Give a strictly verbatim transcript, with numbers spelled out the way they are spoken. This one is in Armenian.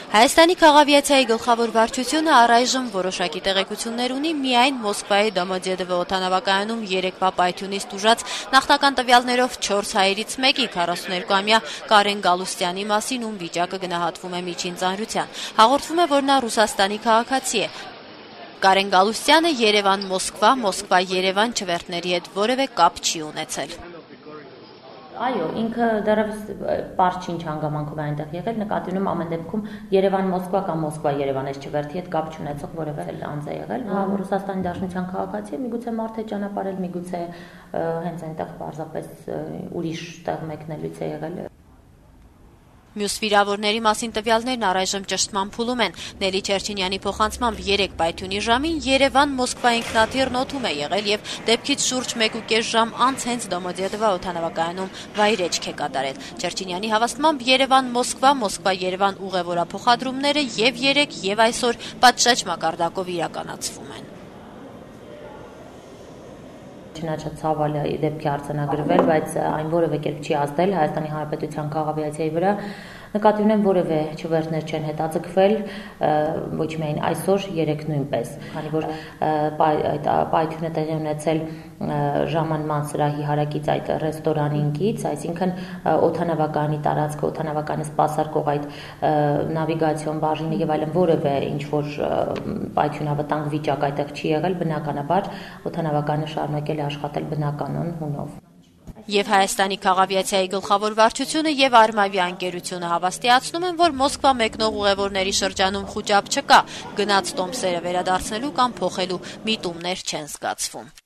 Հայաստանի քաղավիացիայի գլխավոր վարչությունը առայժմ որոշակի տեղեկություններ ունի միայն Մոսկվայի Դոմոդեդովո օդանավակայանում երեկվա պայթյունից տուժած նախնական տվյալներով չորս հայերից մեկի քառասուներկուամյա Կարեն Գալուստյանի մասին, ում վիճակը գնահատվում է միջին ծանրության։ Հաղորդվում է, որ նա Ռուսաստանի քաղաքացի է։ Կարեն Գալուստյանը Երևան-Մոսկվա, Մոսկվա-Երևան չվերթների հետ որևէ կապ չի ունեցել։ Այո, ինքը դեռևս պարզ ինչ հանգամանքով է այնտեղ եղել, նկատի ունեմ ամեն դեպքում Երևան-Մոսկվա կամ Մոսկվա-Երևան այս չվերթի հետ կապ չունեցող որևէ անձ է եղել։ Ռուսաստանի Դաշնության քաղաքացի է, միգուցե մարդ է ճանապարհել, միգուցե հենց այնտեղ պարզապես ուրիշ տեղ մեկնելուց է եղել։ Մյուս վիրավորների մասին տվյալներն առայժմ ճշտման փուլում են։ Նելի Չերչինյանի փոխանցմամբ երեք պայթյունի ժամին Երևան-Մոսկվա ինքնաթիռն օդում է եղել եւ դեպքից շուրջ մեկուկես ժամ անց հենց Դոմոդեդովո օդանավակայանում վայրէջք է կատարել։ Չերչինյանի հավաստմամբ Երևան-Մոսկվա, Մոսկվա-Երևան ուղևորափոխադրումները եւ երեք եւ այսօր պատշաճ մակարդակով իրականացվում են։ Չնայած ցավալի դեպքի արձանագրվել, բայց այն որևէ կերպ չի ազդել Հայաստանի Հանրապետության քաղաքավիացիայի վրա։ Նկատի ունեմ որևէ չվերթներ չեն հետաձգվել, ոչ միայն այսօր, երեք նույնպես, քանի որ այդ պայթյունը տեղի ունեցել ժամանման սրահի հարակից այդ ռեստորանինգից, այսինքն օդանավականի տարածքը, օդանավականը սպասարկող այդ նավիգացիոն բաժինը եւ այլն որևէ ինչ որ պայթյունավտանգ վիճակ այդտեղ չի եղել, բնականաբար օդանավականը շարունակել է աշխատել բնականon հունով։ Եվ Հայաստանի քաղավիացիայի գլխավոր վարչությունը եւ Արմավիա ընկերությունը հավաստիացնում են, որ Մոսկվա մեկնող ուղևորների շրջանում խուճապ չկա, գնաց տոմսերը վերադարձնելու կամ փոխելու միտումներ չեն զգացվում։